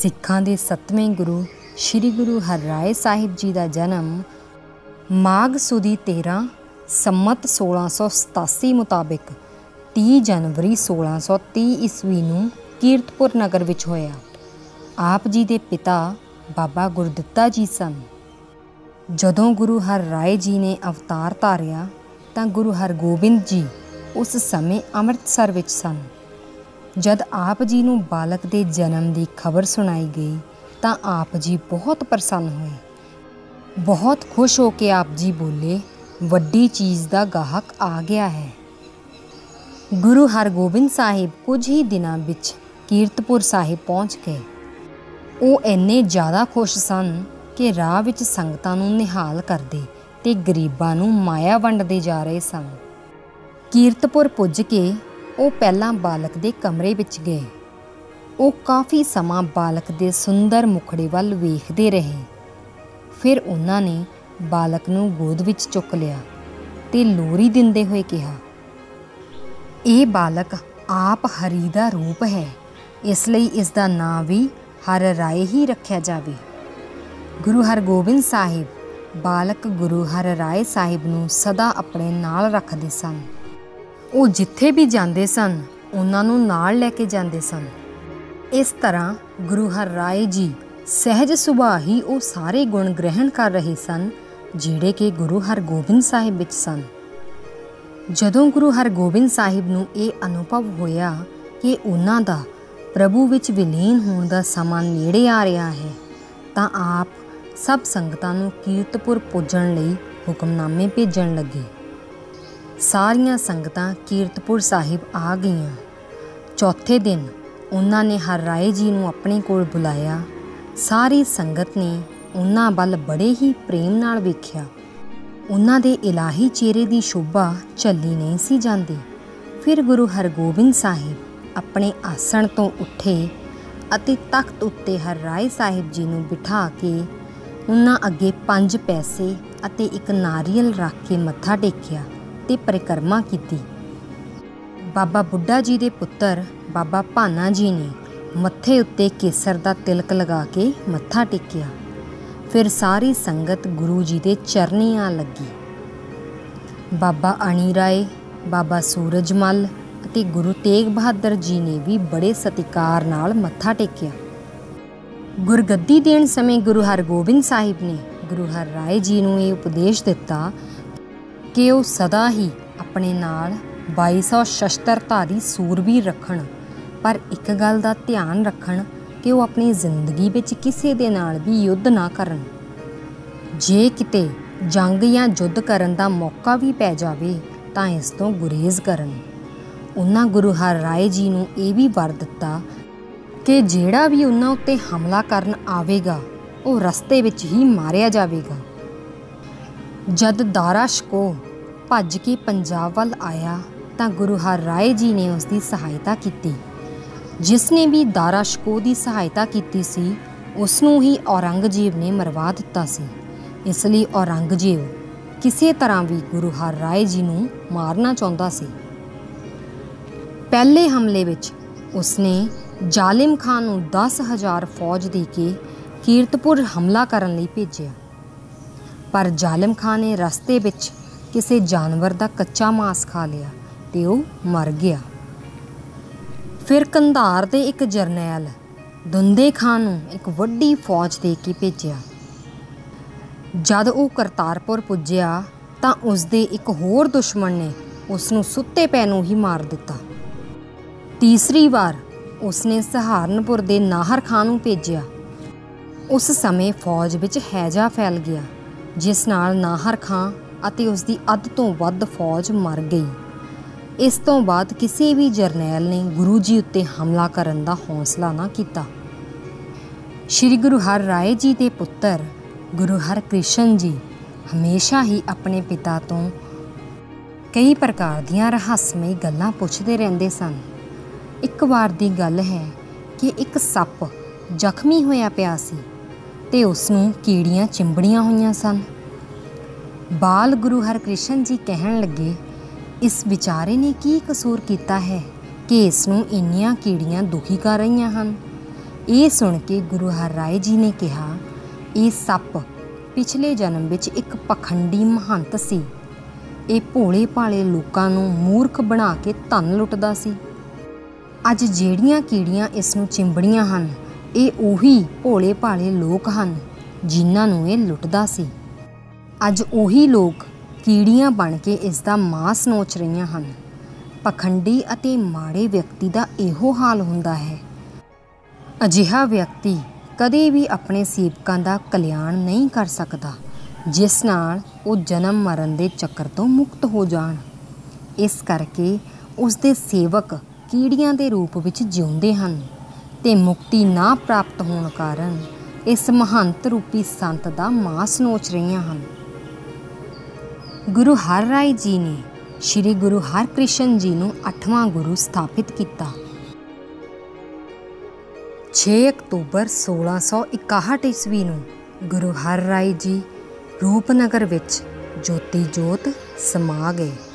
ਸਿੱਖਾਂ ਦੇ 7ਵੇਂ ਗੁਰੂ ਸ਼੍ਰੀ ਗੁਰੂ ਹਰਿਰਾਏ ਸਾਹਿਬ ਜੀ ਦਾ ਜਨਮ ਮਾਘ ਸੁਦੀ 13 ਸੰਮਤ 1687 ਮੁਤਾਬਿਕ 30 ਜਨਵਰੀ 1630 ਈਸਵੀ ਨੂੰ ਕੀਰਤਪੁਰ ਨਗਰ ਵਿੱਚ ਹੋਇਆ। ਆਪ ਜੀ ਦੇ ਪਿਤਾ ਬਾਬਾ ਗੁਰਦਿੱਤਾ ਜੀ ਸਨ। ਜਦੋਂ ਗੁਰੂ ਹਰਿਰਾਏ ਜੀ ਨੇ ਅਵਤਾਰ ਧਾਰਿਆ ਤਾਂ ਗੁਰੂ ਹਰਗੋਬਿੰਦ ਜੀ ਉਸ ਸਮੇਂ ਅੰਮ੍ਰਿਤਸਰ ਵਿੱਚ ਸਨ। ਜਦ ਆਪ ਜੀ ਨੂੰ ਬਾਲਕ ਦੇ ਜਨਮ ਦੀ ਖਬਰ ਸੁਣਾਈ ਗਈ ਤਾਂ ਆਪ ਜੀ ਬਹੁਤ ਪ੍ਰਸੰਨ ਹੋਏ। ਬਹੁਤ ਖੁਸ਼ ਹੋ ਕੇ ਆਪ ਜੀ ਬੋਲੇ, ਵੱਡੀ ਚੀਜ਼ ਦਾ ਗਾਹਕ ਆ ਗਿਆ ਹੈ। ਗੁਰੂ ਹਰਗੋਬਿੰਦ ਸਾਹਿਬ ਕੁਝ ਹੀ ਦਿਨਾਂ ਵਿੱਚ ਕੀਰਤਪੁਰ ਸਾਹਿਬ ਪਹੁੰਚ ਗਏ। ਉਹ ਇੰਨੇ ਜ਼ਿਆਦਾ ਖੁਸ਼ ਸਨ ਕਿ ਰਾਹ ਵਿੱਚ ਸੰਗਤਾਂ ਨੂੰ ਨਿਹਾਲ ਕਰਦੇ ਤੇ ਗਰੀਬਾਂ ਨੂੰ ਮਾਇਆ ਵੰਡਦੇ ਜਾ ਰਹੇ ਸਨ। ਕੀਰਤਪੁਰ ਪੁੱਜ ਕੇ ਉਹ ਪਹਿਲਾਂ ਬਾਲਕ ਦੇ ਕਮਰੇ ਵਿੱਚ ਗਏ। ਉਹ ਕਾਫੀ ਸਮਾਂ ਬਾਲਕ ਦੇ ਸੁੰਦਰ ਮੁਖੜੇ ਵੱਲ ਵੇਖਦੇ ਰਹੇ। ਫਿਰ ਉਹਨਾਂ ਨੇ ਬਾਲਕ ਨੂੰ ਗੋਦ ਵਿੱਚ ਚੁੱਕ ਲਿਆ ਤੇ ਲੋਰੀ ਦਿੰਦੇ ਹੋਏ ਕਿਹਾ, ਇਹ ਬਾਲਕ ਆਪ ਹਰੀ ਦਾ ਰੂਪ ਹੈ, ਇਸ ਲਈ ਇਸ ਦਾ ਨਾਂ ਵੀ ਹਰਿਰਾਏ ਹੀ ਰੱਖਿਆ ਜਾਵੇ। ਗੁਰੂ ਹਰਗੋਬਿੰਦ ਸਾਹਿਬ ਬਾਲਕ ਗੁਰੂ ਹਰਿਰਾਏ ਸਾਹਿਬ ਨੂੰ ਸਦਾ ਆਪਣੇ ਨਾਲ ਰੱਖਦੇ ਸਨ। ਉਹ ਜਿੱਥੇ ਵੀ ਜਾਂਦੇ ਸਨ ਉਹਨਾਂ ਨੂੰ ਨਾਲ ਲੈ ਕੇ ਜਾਂਦੇ ਸਨ। ਇਸ ਤਰ੍ਹਾਂ ਗੁਰੂ ਹਰਿਰਾਏ ਜੀ ਸਹਿਜ ਸੁਭਾਅ ਹੀ ਉਹ ਸਾਰੇ ਗੁਣ ਗ੍ਰਹਿਣ ਕਰ ਰਹੇ ਸਨ ਜਿਹੜੇ ਕਿ ਗੁਰੂ ਹਰਗੋਬਿੰਦ ਸਾਹਿਬ ਵਿੱਚ ਸਨ। ਜਦੋਂ ਗੁਰੂ ਹਰਗੋਬਿੰਦ ਸਾਹਿਬ ਨੂੰ ਇਹ ਅਨੁਭਵ ਹੋਇਆ ਕਿ ਉਹਨਾਂ ਦਾ ਪ੍ਰਭੂ ਵਿੱਚ ਵਿਲੀਨ ਹੋਣ ਦਾ ਸਮਾਂ ਨੇੜੇ ਆ ਰਿਹਾ ਹੈ ਤਾਂ ਆਪ ਸਭ ਸੰਗਤਾਂ ਨੂੰ ਕੀਰਤਪੁਰ ਪੁੱਜਣ ਲਈ ਹੁਕਮਨਾਮੇ ਭੇਜਣ ਲੱਗੇ। ਸਾਰੀਆਂ ਸੰਗਤਾਂ ਕੀਰਤਪੁਰ ਸਾਹਿਬ ਆ ਗਈਆਂ। ਚੌਥੇ ਦਿਨ ਉਹਨਾਂ ਨੇ ਹਰਿਰਾਏ ਜੀ ਨੂੰ ਆਪਣੇ ਕੋਲ ਬੁਲਾਇਆ। ਸਾਰੀ ਸੰਗਤ ਨੇ ਉਹਨਾਂ ਵੱਲ ਬੜੇ ਹੀ ਪ੍ਰੇਮ ਨਾਲ ਵੇਖਿਆ। ਉਹਨਾਂ ਦੇ ਇਲਾਹੀ ਚਿਹਰੇ ਦੀ ਸ਼ੋਭਾ ਝੱਲੀ ਨਹੀਂ ਸੀ ਜਾਂਦੀ। ਫਿਰ ਗੁਰੂ ਹਰਗੋਬਿੰਦ ਸਾਹਿਬ ਆਪਣੇ ਆਸਣ ਤੋਂ ਉੱਠੇ ਅਤੇ ਤਖਤ ਉੱਤੇ ਹਰਿਰਾਏ ਸਾਹਿਬ ਜੀ ਨੂੰ ਬਿਠਾ ਕੇ ਉਹਨਾਂ ਅੱਗੇ 5 ਪੈਸੇ ਅਤੇ ਇੱਕ ਨਾਰੀਅਲ ਰੱਖ ਕੇ ਮੱਥਾ ਟੇਕਿਆ ਤੇ ਪਰਿਕਰਮਾ ਕੀਤੀ। ਬਾਬਾ ਬੁੱਢਾ ਜੀ ਦੇ ਪੁੱਤਰ ਬਾਬਾ ਭਾਨਾ ਜੀ ਨੇ ਮੱਥੇ ਉੱਤੇ ਕੇਸਰ ਦਾ ਤਿਲਕ ਲਗਾ ਕੇ ਮੱਥਾ ਟੇਕਿਆ। ਫਿਰ ਸਾਰੀ ਸੰਗਤ ਗੁਰੂ ਜੀ ਦੇ ਚਰਨੀ ਆ ਲੱਗੀ। ਬਾਬਾ ਅਣੀ ਰਾਏ, ਬਾਬਾ ਸੂਰਜਮਲ ਅਤੇ ਗੁਰੂ ਤੇਗ ਬਹਾਦਰ ਜੀ ਨੇ ਵੀ ਬੜੇ ਸਤਿਕਾਰ ਨਾਲ ਮੱਥਾ ਟੇਕਿਆ। ਗੁਰਗੱਦੀ ਦੇਣ ਸਮੇਂ ਗੁਰੂ ਹਰਗੋਬਿੰਦ ਸਾਹਿਬ ਨੇ ਗੁਰੂ ਹਰਿਰਾਏ ਜੀ ਨੂੰ ਇਹ ਉਪਦੇਸ਼ ਦਿੱਤਾ ਕਿ ਉਹ ਸਦਾ ਹੀ ਆਪਣੇ ਨਾਲ 2200 ਸ਼ਸਤਰਧਾਰੀ ਸੂਰਬੀਰ ਰੱਖਣ, ਪਰ ਇੱਕ ਗੱਲ ਦਾ ਧਿਆਨ ਰੱਖਣ ਕਿ ਉਹ ਆਪਣੀ ਜ਼ਿੰਦਗੀ ਵਿੱਚ ਕਿਸੇ ਦੇ ਨਾਲ ਵੀ ਯੁੱਧ ਨਾ ਕਰਨ। ਜੇ ਕਿਤੇ ਜੰਗ ਜਾਂ ਯੁੱਧ ਕਰਨ ਦਾ ਮੌਕਾ ਵੀ ਪੈ ਜਾਵੇ ਤਾਂ ਇਸ ਤੋਂ ਗੁਰੇਜ਼ ਕਰਨ। ਉਹਨਾਂ ਗੁਰੂ ਹਰਿਰਾਏ ਜੀ ਨੂੰ ਇਹ ਵੀ ਵਰ ਦਿੱਤਾ ਕਿ ਜਿਹੜਾ ਵੀ ਉਹਨਾਂ ਉੱਤੇ ਹਮਲਾ ਕਰਨ ਆਵੇਗਾ ਉਹ ਰਸਤੇ ਵਿੱਚ ਹੀ ਮਾਰਿਆ ਜਾਵੇਗਾ। ਜਦ ਦਾਰਾ ਸ਼ਕੋਹ ਭੱਜ ਕੇ ਪੰਜਾਬ ਵੱਲ ਆਇਆ ਤਾਂ ਗੁਰੂ ਹਰਿਰਾਏ ਜੀ ਨੇ ਉਸ ਦੀ ਸਹਾਇਤਾ ਕੀਤੀ। ਜਿਸ ਨੇ ਵੀ ਦਾਰਾ ਸ਼ਕੋਹ ਦੀ ਸਹਾਇਤਾ ਕੀਤੀ ਸੀ ਉਸ ਨੂੰ ਹੀ ਔਰੰਗਜ਼ੇਬ ਨੇ ਮਰਵਾ ਦਿੱਤਾ ਸੀ। ਇਸ ਲਈ ਔਰੰਗਜ਼ੇਬ ਕਿਸੇ ਤਰ੍ਹਾਂ ਵੀ ਗੁਰੂ ਹਰਿਰਾਏ ਜੀ ਨੂੰ ਮਾਰਨਾ ਚਾਹੁੰਦਾ ਸੀ। ਪਹਿਲੇ ਹਮਲੇ ਵਿੱਚ ਉਸਨੇ ਜ਼ਾਲਿਮ ਖਾਨ ਨੂੰ 10,000 ਫੌਜ ਦੇ ਕੇ ਕੀਰਤਪੁਰ ਹਮਲਾ ਕਰਨ ਲਈ ਭੇਜਿਆ, ਪਰ ਜ਼ਾਲਿਮ ਖਾਨ ਨੇ ਰਸਤੇ ਵਿੱਚ ਕਿਸੇ ਜਾਨਵਰ ਦਾ ਕੱਚਾ ਮਾਂਸ ਖਾ ਲਿਆ ਤੇ ਉਹ ਮਰ ਗਿਆ। ਫਿਰ ਕੰਧਾਰ ਦੇ ਇੱਕ ਜਰਨੈਲ ਦੁੰਦੇ ਖਾਨ ਨੂੰ ਇੱਕ ਵੱਡੀ ਫੌਜ ਦੇ ਕੇ ਭੇਜਿਆ। ਜਦ ਉਹ ਕਰਤਾਰਪੁਰ ਪੁੱਜਿਆ ਤਾਂ ਉਸਦੇ ਇੱਕ ਹੋਰ ਦੁਸ਼ਮਣ ਨੇ ਉਸ ਨੂੰ ਸੁੱਤੇ ਪੈ ਨੂੰ ਹੀ ਮਾਰ ਦਿੱਤਾ। ਤੀਸਰੀ ਵਾਰ ਉਸਨੇ ਸਹਾਰਨਪੁਰ ਦੇ ਨਾਹਰ ਖਾਨ ਨੂੰ ਭੇਜਿਆ। ਉਸ ਸਮੇਂ ਫੌਜ ਵਿੱਚ ਹੈਜਾ ਫੈਲ ਗਿਆ, ਜਿਸ ਨਾਲ ਨਾਹਰ ਖਾਨ ਅਤੇ ਉਸਦੀ ਅੱਧ ਤੋਂ ਵੱਧ ਫੌਜ ਮਰ ਗਈ। ਇਸ ਤੋਂ ਬਾਅਦ ਕਿਸੇ ਵੀ ਜਰਨੈਲ ਨੇ ਗੁਰੂ ਜੀ ਉੱਤੇ ਹਮਲਾ ਕਰਨ ਦਾ ਹੌਸਲਾ ਨਾ ਕੀਤਾ। ਸ਼੍ਰੀ ਗੁਰੂ ਹਰਿਰਾਏ ਜੀ ਦੇ ਪੁੱਤਰ ਗੁਰੂ ਹਰਕ੍ਰਿਸ਼ਨ ਜੀ ਹਮੇਸ਼ਾ ਹੀ ਆਪਣੇ ਪਿਤਾ ਤੋਂ ਕਈ ਪ੍ਰਕਾਰ ਦੀਆਂ ਰਹੱਸਮਈ ਗੱਲਾਂ ਪੁੱਛਦੇ ਰਹਿੰਦੇ ਸਨ। ਇੱਕ ਵਾਰ ਦੀ ਗੱਲ ਹੈ ਕਿ ਇੱਕ ਸੱਪ ਜ਼ਖਮੀ ਹੋਇਆ ਪਿਆ ਸੀ ਤੇ ਉਸ ਨੂੰ ਕੀੜੀਆਂ ਚਿੰਬੜੀਆਂ ਹੋਈਆਂ ਸਨ। ਬਾਲ ਗੁਰੂ ਹਰਕ੍ਰਿਸ਼ਨ ਜੀ ਕਹਿਣ ਲੱਗੇ, ਇਸ ਵਿਚਾਰੇ ਨੇ ਕੀ ਕਸੂਰ ਕੀਤਾ ਹੈ ਕਿ ਇਸ ਨੂੰ ਇੰਨੀਆਂ ਕੀੜੀਆਂ ਦੁਖੀ ਕਰ ਰਹੀਆਂ ਹਨ। ਇਹ ਸੁਣ ਕੇ ਗੁਰੂ ਹਰਰਾਏ ਜੀ ਨੇ ਕਿਹਾ, ਇਹ ਸੱਪ ਪਿਛਲੇ ਜਨਮ ਵਿੱਚ ਇੱਕ ਪਖੰਡੀ ਮਹੰਤ ਸੀ। ਇਹ ਭੋਲੇ ਭਾਲੇ ਲੋਕਾਂ ਨੂੰ ਮੂਰਖ ਬਣਾ ਕੇ ਧਨ ਲੁੱਟਦਾ ਸੀ। ਅੱਜ ਜਿਹੜੀਆਂ ਕੀੜੀਆਂ ਇਸ ਨੂੰ ਚਿੰਬੜੀਆਂ ਹਨ, ਇਹ ਉਹੀ ਭੋਲੇ ਭਾਲੇ ਲੋਕ ਹਨ ਜਿਨ੍ਹਾਂ ਨੂੰ ਇਹ ਲੁੱਟਦਾ ਸੀ। ਅੱਜ ਉਹੀ ਲੋਕ ਕੀੜੀਆਂ ਬਣ ਕੇ ਇਸ ਦਾ ਮਾਂਸ ਨੋਚ ਰਹੀਆਂ ਹਨ। ਪਖੰਡੀ ਅਤੇ ਮਾੜੇ ਵਿਅਕਤੀ ਦਾ ਇਹੋ ਹਾਲ ਹੁੰਦਾ ਹੈ। ਅਜਿਹਾ ਵਿਅਕਤੀ ਕਦੇ ਵੀ ਆਪਣੇ ਸੇਵਕਾਂ ਦਾ ਕਲਿਆਣ ਨਹੀਂ ਕਰ ਸਕਦਾ, ਜਿਸ ਨਾਲ ਉਹ ਜਨਮ ਮਰਨ ਦੇ ਚੱਕਰ ਤੋਂ ਮੁਕਤ ਹੋ ਜਾਣ। ਇਸ ਕਰਕੇ ਉਸ ਦੇ ਸੇਵਕ ਕੀੜੀਆਂ ਦੇ ਰੂਪ ਵਿੱਚ ਜਿਉਂਦੇ ਹਨ ਤੇ ਮੁਕਤੀ ਨਾ ਪ੍ਰਾਪਤ ਹੋਣ ਕਾਰਨ ਇਸ ਮਹੰਤ ਰੂਪੀ ਸੰਤ ਦਾ ਮਾਂਸ ਨੋਚ ਰਹੀਆਂ ਹਨ। ਗੁਰੂ ਹਰਰਾਏ ਜੀ ਨੇ ਸ਼੍ਰੀ ਗੁਰੂ ਹਰਕ੍ਰਿਸ਼ਨ ਜੀ ਨੂੰ 8ਵਾਂ ਗੁਰੂ ਸਥਾਪਿਤ ਕੀਤਾ। 6 ਅਕਤੂਬਰ 1661 ਈਸਵੀ ਨੂੰ ਗੁਰੂ ਹਰਰਾਏ ਜੀ ਰੂਪਨਗਰ ਵਿੱਚ ਜੋਤੀ ਜੋਤ ਸਮਾ ਗਏ।